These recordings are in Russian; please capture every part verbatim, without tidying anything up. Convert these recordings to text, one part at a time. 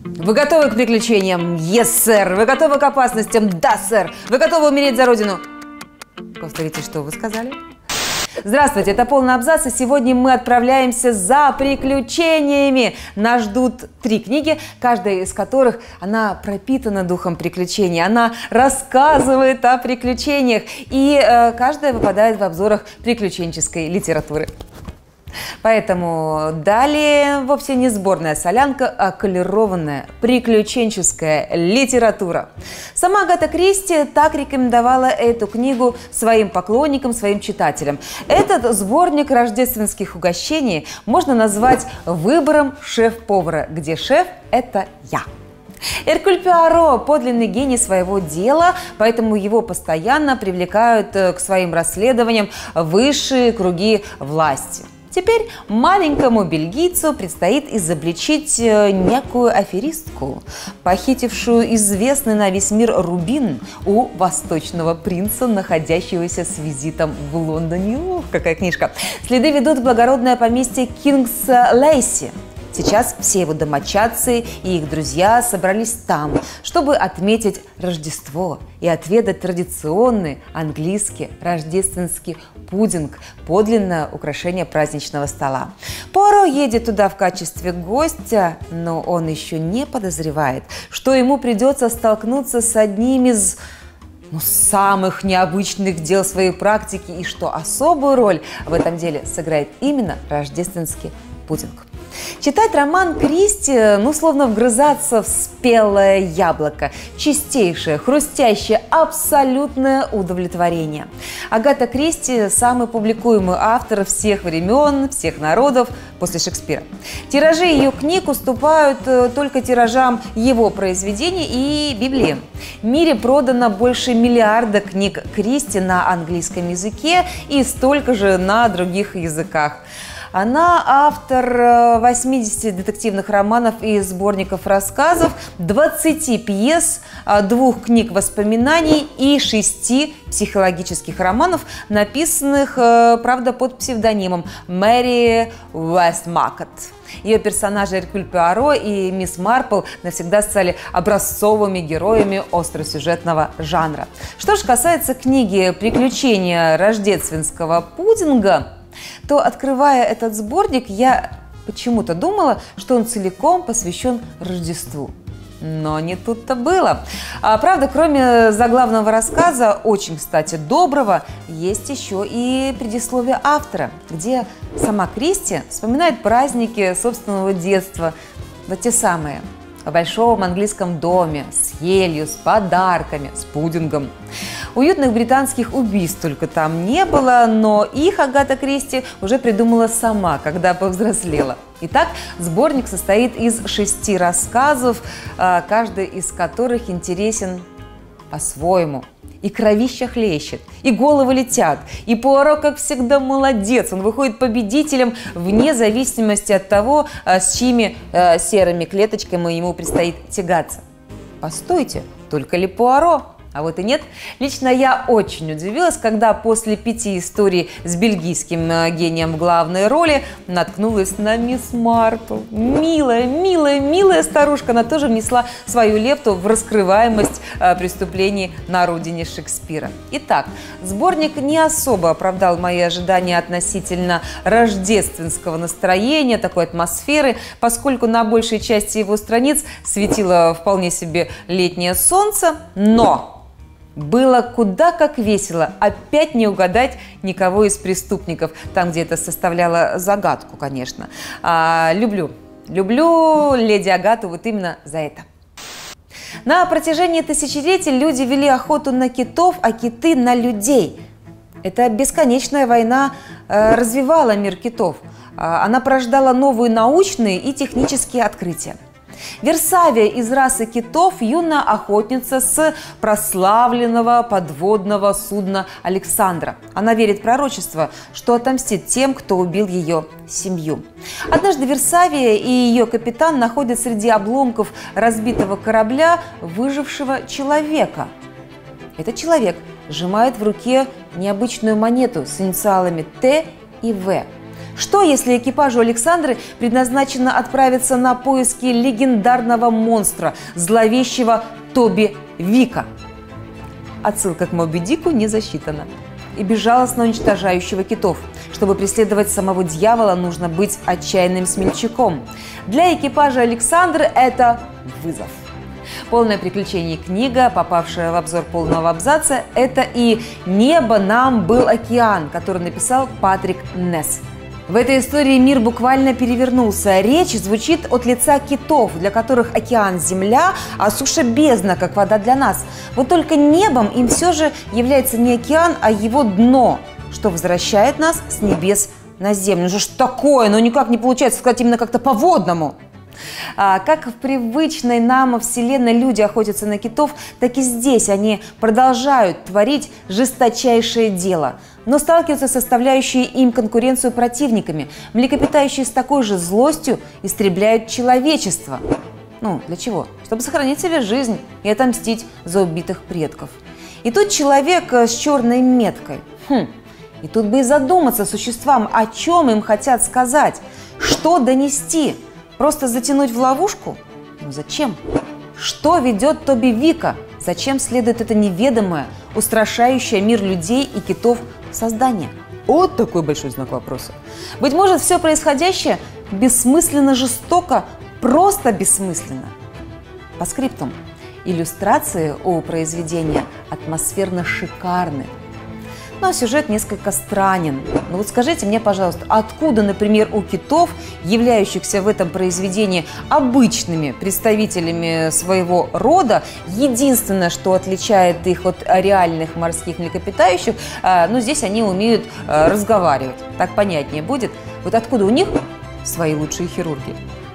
Вы готовы к приключениям? Yes, сэр. Вы готовы к опасностям? Да, сэр. Вы готовы умереть за родину? Повторите, что вы сказали? Здравствуйте, это «Полный абзац», и сегодня мы отправляемся за приключениями. Нас ждут три книги, каждая из которых она пропитана духом приключений. Она рассказывает о приключениях, и э, каждая выпадает в обзорах приключенческой литературы. Поэтому далее вовсе не сборная солянка, а колерованная приключенческая литература. Сама Агата Кристи так рекомендовала эту книгу своим поклонникам, своим читателям. Этот сборник рождественских угощений можно назвать выбором шеф-повара, где шеф – это я. Эркюль Пуаро – подлинный гений своего дела, поэтому его постоянно привлекают к своим расследованиям высшие круги власти. Теперь маленькому бельгийцу предстоит изобличить некую аферистку, похитившую известный на весь мир рубин у восточного принца, находящегося с визитом в Лондоне. Ух, какая книжка! Следы ведут в благородное поместье Кингс-Лейси. Сейчас все его домочадцы и их друзья собрались там, чтобы отметить Рождество и отведать традиционный английский рождественский пудинг, подлинное украшение праздничного стола. Пуаро едет туда в качестве гостя, но он еще не подозревает, что ему придется столкнуться с одним из ну, самых необычных дел своей практики, и что особую роль в этом деле сыграет именно рождественский пудинг. Читать роман Кристи, ну, словно вгрызаться в спелое яблоко. Чистейшее, хрустящее, абсолютное удовлетворение. Агата Кристи – самый публикуемый автор всех времен, всех народов после Шекспира. Тиражи ее книг уступают только тиражам его произведений и Библии. В мире продано больше миллиарда книг Кристи на английском языке и столько же на других языках. Она автор восьмидесяти детективных романов и сборников рассказов, двадцати пьес, двух книг воспоминаний и шести психологических романов, написанных, правда, под псевдонимом Мэри Уэстмакот. Ее персонажи Эркюль Пуаро и мисс Марпл навсегда стали образцовыми героями остросюжетного жанра. Что же касается книги «Приключения рождественского пудинга», то, открывая этот сборник, я почему-то думала, что он целиком посвящен Рождеству. Но не тут-то было. А, правда, кроме заглавного рассказа, очень, кстати, доброго, есть еще и предисловие автора, где сама Кристи вспоминает праздники собственного детства, вот те самые, в большом английском доме, с елью, с подарками, с пудингом. Уютных британских убийств только там не было, но их Агата Кристи уже придумала сама, когда повзрослела. Итак, сборник состоит из шести рассказов, каждый из которых интересен по-своему. И кровища хлещет, и головы летят, и Пуаро, как всегда, молодец. Он выходит победителем вне зависимости от того, с чьими э, серыми клеточками ему предстоит тягаться. Постойте, только ли Пуаро? А вот и нет. Лично я очень удивилась, когда после пяти историй с бельгийским гением в главной роли наткнулась на мисс Марпл. Милая, милая, милая старушка. Она тоже внесла свою лепту в раскрываемость преступлений на родине Шекспира. Итак, сборник не особо оправдал мои ожидания относительно рождественского настроения, такой атмосферы, поскольку на большей части его страниц светило вполне себе летнее солнце, но было куда как весело опять не угадать никого из преступников, там, где это составляло загадку, конечно. А, люблю, люблю леди Агату вот именно за это. На протяжении тысячелетий люди вели охоту на китов, а киты на людей. Эта бесконечная война э, развивала мир китов. Она порождала новые научные и технические открытия. Версавия из расы китов – юная охотница с прославленного подводного судна Александра. Она верит в пророчество, что отомстит тем, кто убил ее семью. Однажды Версавия и ее капитан находят среди обломков разбитого корабля выжившего человека. Этот человек сжимает в руке необычную монету с инициалами Т и В. Что, если экипажу Александры предназначено отправиться на поиски легендарного монстра, зловещего Тоби Вика? Отсылка к Моби Дику не засчитана. И безжалостно уничтожающего китов. Чтобы преследовать самого дьявола, нужно быть отчаянным смельчаком. Для экипажа Александры это вызов. «Полное приключение» книга, попавшая в обзор полного абзаца, это и «Небо нам был океан», который написал Патрик Несс. В этой истории мир буквально перевернулся. Речь звучит от лица китов, для которых океан – земля, а суша – бездна, как вода для нас. Вот только небом им все же является не океан, а его дно, что возвращает нас с небес на землю. Ну что ж такое? Ну никак не получается сказать именно как-то по-водному. А, как в привычной нам вселенной люди охотятся на китов, так и здесь они продолжают творить жесточайшее дело. Но сталкиваются с составляющей им конкуренцию противниками. Млекопитающие с такой же злостью истребляют человечество. Ну, для чего? Чтобы сохранить себе жизнь и отомстить за убитых предков. И тут человек с черной меткой. Хм. И тут бы и задуматься существам, о чем им хотят сказать, что донести. Просто затянуть в ловушку? Ну зачем? Что ведет Тоби Вика? Зачем следует это неведомое, устрашающее мир людей и китов создание? Вот такой большой знак вопроса. Быть может, все происходящее бессмысленно жестоко, просто бессмысленно. По скриптум. Иллюстрации у произведения атмосферно шикарны. Но сюжет несколько странен. Но вот скажите мне, пожалуйста, откуда, например, у китов, являющихся в этом произведении обычными представителями своего рода, единственное, что отличает их от реальных морских млекопитающих, ну, здесь они умеют разговаривать. Так понятнее будет. Вот откуда у них свои лучшие хирурги?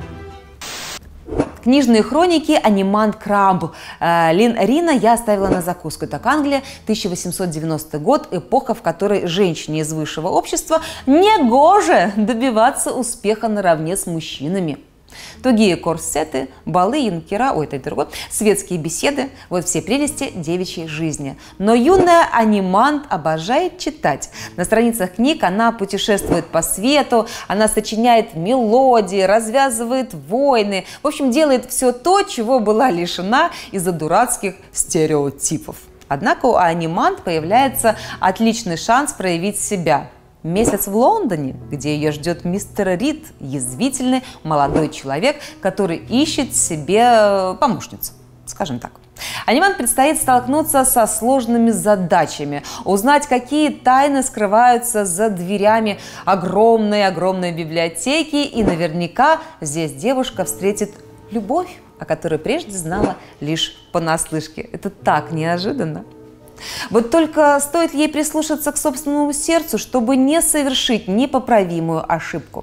Книжные хроники «Аниман Крамбл». Лин Рина я оставила на закуску. Так, Англия, тысяча восемьсот девяностый год, эпоха, в которой женщине из высшего общества негоже добиваться успеха наравне с мужчинами. Тугие корсеты, балы, юнкера, ой, это другой, светские беседы – вот все прелести девичьей жизни. Но юная анимант обожает читать. На страницах книг она путешествует по свету, она сочиняет мелодии, развязывает войны. В общем, делает все то, чего была лишена из-за дурацких стереотипов. Однако у анимант появляется отличный шанс проявить себя. Месяц в Лондоне, где ее ждет мистер Рид, язвительный молодой человек, который ищет себе помощницу, скажем так. Анимант предстоит столкнуться со сложными задачами, узнать, какие тайны скрываются за дверями огромной-огромной библиотеки, и наверняка здесь девушка встретит любовь, о которой прежде знала лишь понаслышке. Это так неожиданно. Вот только стоит ей прислушаться к собственному сердцу, чтобы не совершить непоправимую ошибку.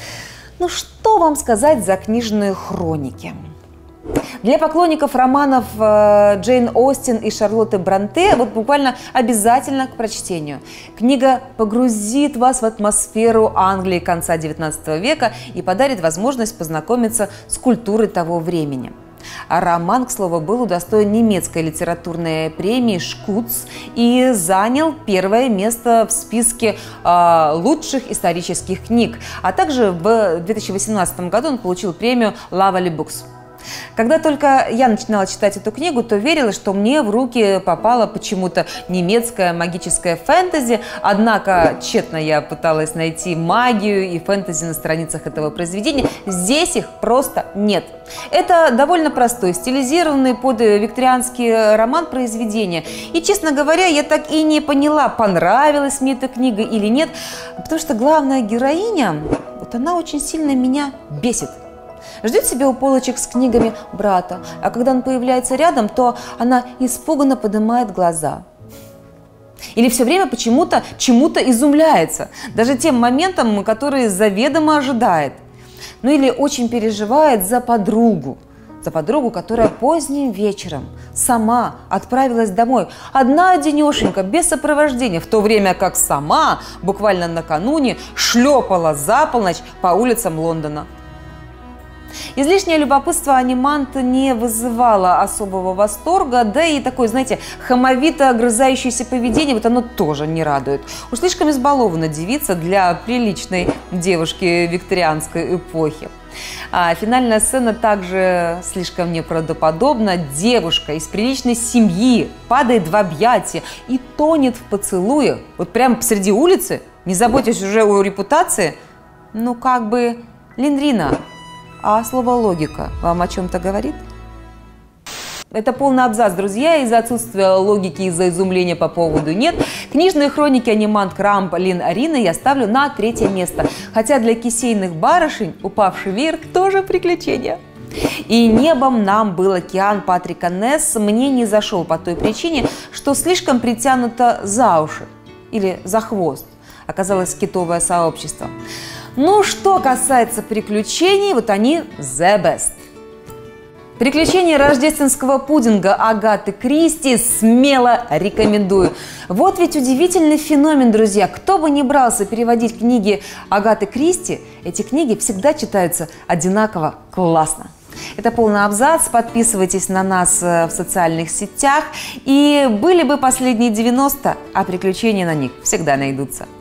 Ну что вам сказать за книжные хроники? Для поклонников романов Джейн Остин и Шарлотты Бронте вот буквально обязательно к прочтению. Книга погрузит вас в атмосферу Англии конца девятнадцатого века и подарит возможность познакомиться с культурой того времени. А роман, к слову, был удостоен немецкой литературной премии «Шкуц» и занял первое место в списке э, лучших исторических книг. А также в две тысячи восемнадцатом году он получил премию «Lovely Books». Когда только я начинала читать эту книгу, то верила, что мне в руки попала почему-то немецкая магическая фэнтези, однако тщетно я пыталась найти магию и фэнтези на страницах этого произведения. Здесь их просто нет. Это довольно простой, стилизированный под викторианский роман произведения. И, честно говоря, я так и не поняла, понравилась мне эта книга или нет, потому что главная героиня, вот она очень сильно меня бесит. Ждет себе у полочек с книгами брата, а когда он появляется рядом, то она испуганно поднимает глаза. Или все время почему-то чему-то изумляется, даже тем моментом, который заведомо ожидает. Ну или очень переживает за подругу, за подругу, которая поздним вечером сама отправилась домой, одна-одинешенька, без сопровождения, в то время как сама буквально накануне шлепала за полночь по улицам Лондона. Излишнее любопытство анимант не вызывало особого восторга, да и такое, знаете, хамовито огрызающееся поведение, вот оно тоже не радует. Уж слишком избалована девица для приличной девушки викторианской эпохи. А финальная сцена также слишком неправдоподобна. Девушка из приличной семьи падает в объятия и тонет в поцелуе. Вот прямо посреди улицы, не заботясь уже о репутации. Ну как бы, Линдрина, а слово «логика» вам о чем-то говорит? Это полный абзац, друзья. Из-за отсутствия логики, из-за изумления по поводу «нет». Книжные хроники анимант Крамп Лин Арина я ставлю на третье место. Хотя для кисейных барышень «Упавший веер» тоже приключение. И «Небом нам был океан» Патрика Несс мне не зашел по той причине, что слишком притянуто за уши или за хвост оказалось китовое сообщество. Ну, что касается приключений, вот они the best. «Приключения рождественского пудинга» Агаты Кристи смело рекомендую. Вот ведь удивительный феномен, друзья. Кто бы ни брался переводить книги Агаты Кристи, эти книги всегда читаются одинаково классно. Это полный абзац. Подписывайтесь на нас в социальных сетях. И были бы последние девяносто, а приключения на них всегда найдутся.